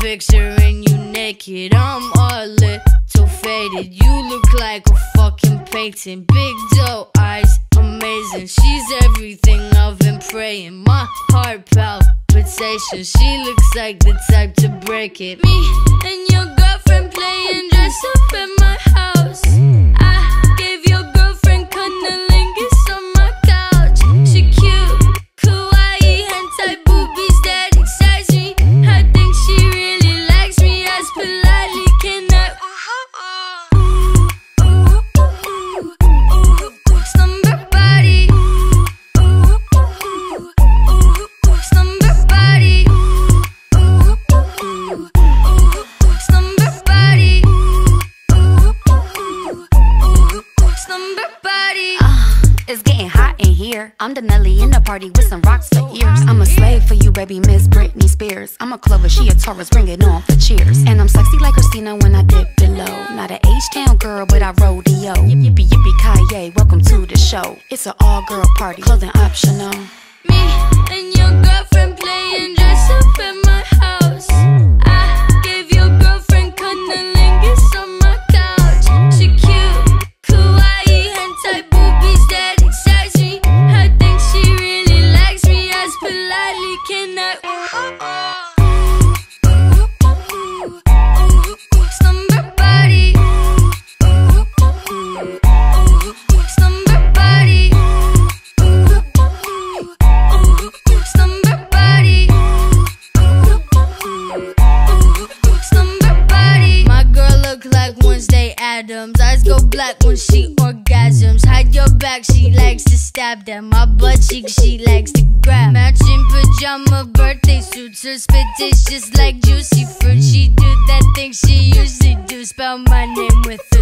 picturing you naked. I'm all little faded. You look like a fucking painting. Big doe eyes, amazing. She's everything I've been praying. My heart palpitations. She looks like the type to break it. Me and your girlfriend playing dress up at my house. I gave your girlfriend cunnilingus on my couch. She cute, kawaii, hentai boobies that excites me. I think she really likes me. As politely can I slumber body, slumber body, slumber body, slumber body. It's getting hot in here. I'm the Nelly in the party with some rocks for ears. I'm a slave for you, baby, Miss Britney Spears. I'm a Clover, she a Taurus, bring it on for cheers. And I'm sexy like Christina when I dip below. Not an H-Town girl, but I rodeo. Yippee yippee Kaye, welcome to the show. It's an all-girl party, clothing optional. Me and your girlfriend playing dress up at my house. I gave your girlfriend cunnilingus on my couch. She cute, kawaii, hentai boobies that excites me. I think she really likes me. As politely can I slumber body, slumber body, slumber body, slumber body. My girl look like Wednesday Addams. Eyes go black when she orgasms. Hide your back, she likes to stab them. My butt cheek, she likes to grab. Matching pajama birthday suits. Her spit tastes just like juicy fruit. She do that thing she usually do. Spell my name with